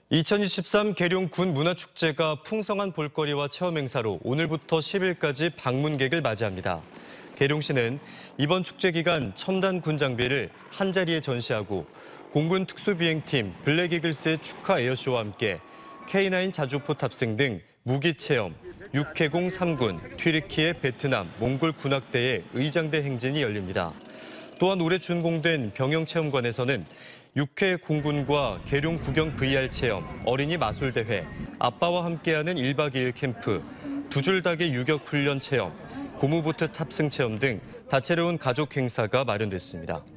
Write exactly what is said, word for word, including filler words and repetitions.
이천이십삼 계룡 군 문화축제가 풍성한 볼거리와 체험 행사로 오늘부터 십 일까지 방문객을 맞이합니다. 계룡시는 이번 축제 기간 첨단 군 장비를 한자리에 전시하고 공군 특수비행팀 블랙이글스의 축하 에어쇼와 함께 케이 나인 자주포 탑승 등 무기 체험, 육해공 삼 군, 튀르키예, 베트남, 몽골 군악대의 의장대 행진이 열립니다. 또한 올해 준공된 병영체험관에서는 육해 공군과 계룡 구경 브이알 체험, 어린이 마술대회, 아빠와 함께하는 일 박 이 일 캠프, 두 줄 닭의 유격 훈련 체험, 고무보트 탑승 체험 등 다채로운 가족 행사가 마련됐습니다.